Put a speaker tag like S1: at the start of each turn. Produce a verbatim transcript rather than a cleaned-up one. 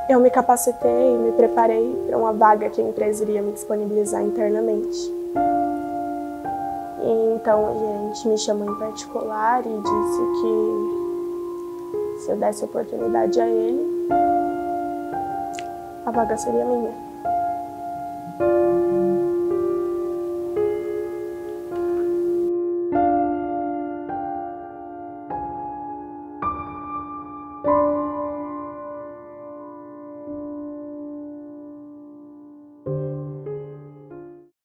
S1: Eu me capacitei e me preparei para uma vaga que a empresa iria me disponibilizar internamente. E então a gente me chamou em particular e disse que se eu desse oportunidade a ele, a vaga seria minha.